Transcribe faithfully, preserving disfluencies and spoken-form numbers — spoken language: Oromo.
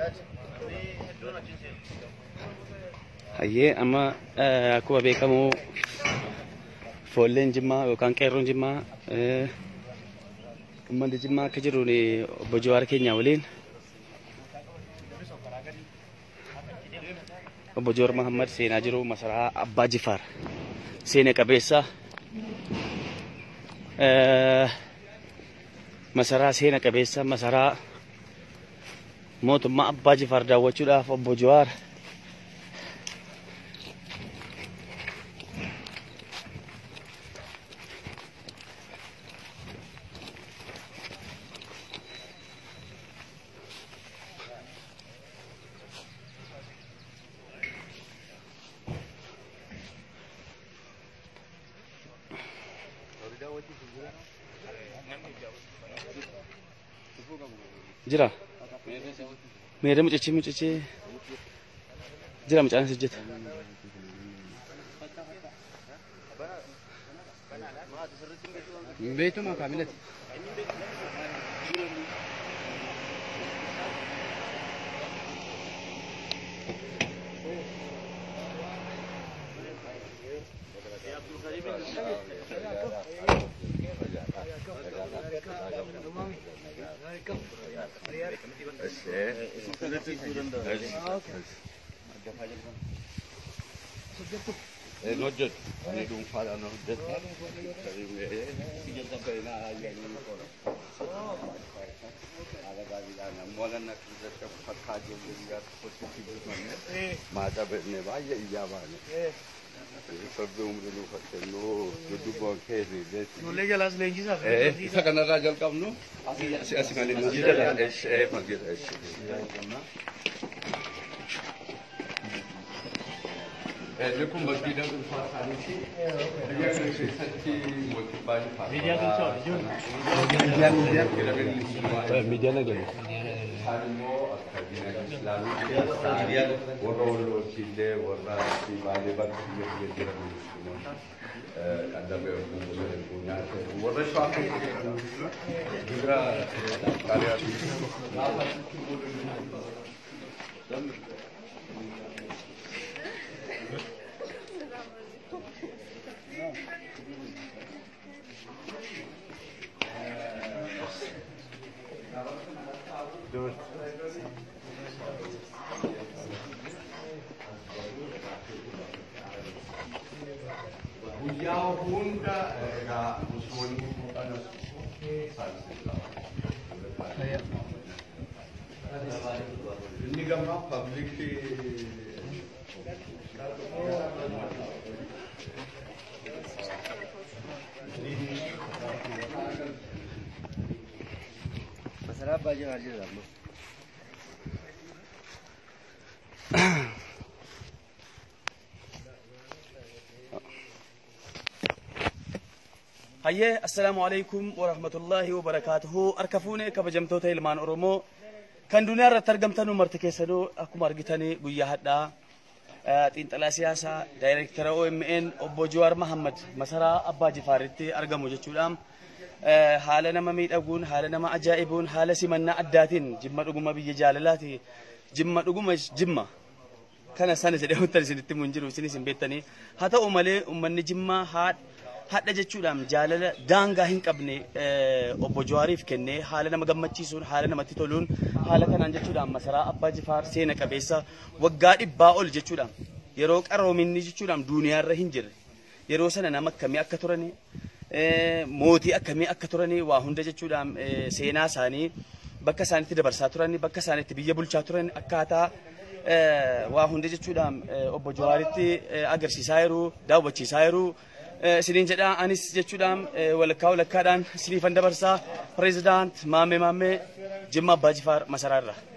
Hayyee amma akkuma beekamu foolleen Jimmaa yookaan qeerroon Jimmaa uummanni Jimmaa akka jiruun obbo Jawaar keenya waliin obbo Jawaar Mohammad seenaa jiru masaraa Abbaa Jifaar seena qabeessa masaraa seena qabeessa masaraa mootummaa Abbaa Jifaar daawwachuudhaaf obbo Jawaar jira meera mucachi mucachi jira mucaan sejjeta beetuma kaamilati Eh, no jud. Ani dung fara no jud. Kari me sijil sampai na ayah ni ko. Ada gaji ana molan nak kita fakha jo dia positif mana. Mata betne ba ye iya ba ne. सब उम्र लो खर्चे लो जो बहुत खेल रहे थे ले जा लास्ट लेंगी साहब eh isa kana rajal kam no asi asi kali no jida es eh magir es eh lekum bagida dun fa khali si dia se sati motivasi fa media kan so jo media media media na gani harimo akadina islami dia woro woro sile wora si bale bak dia dia eh ada be punya wora shop juga karya Buyau hunda ga musuhan ano ini gambar public masalah baju aja lah hayyee assalaamu alaykum wa rahmatullahi wa barakatuhu arkafuune kabajamtoota ilmaan oromoo kan duniyaa irratti argamtanuu marti keessanuu akkuma argitanii guyyaa hadhaa xiinxalaa siyaasaa daayireektara O M N obbo Jawaar Mohammad masaraa Abbaa Jifaaritti argamu jechuudhaan haala nama miidhaguun haala nama ajaa'ibuun haala simannaa addaatiin Jimma dhuguma biyya jaalalaati Jimma dhuguma Jimma kana sana jedhee wantan isinitti mun jiru isinis hin beektanii haa ta'u malee uummanni Jimmaa haadha hadda jechuudhaan jaalala daangaa hin qabne obbo Jawaariif kennee haala nama gammachiisuun haala namatti toluun haala kanaan jechuudhaan masaraa Abbaa Jifaar seena qabeessa waggaa dhibbaa ol jechuudhaan yeroo qaroominni jechuudhaan duniyaarra hin jirre yeroo sana nama akkamii akka turani mootii akkamii akka turani waa hunda jechuudhaan seenaa isaanii bakka isaanitti dabarsaa turani bakka isaanitti biyya bulchaa turan akkaataa waa hunda jechuudhaan obbo Jawaaritti agarsiisaa jiru daawwachiisaa jiru sinin jedha anis jechuudhaan walakkaa walakkaadhaan sinifan dabarsaa pirezidaant Maamee Maamee Jimma Abbaa Jifaar masaraarra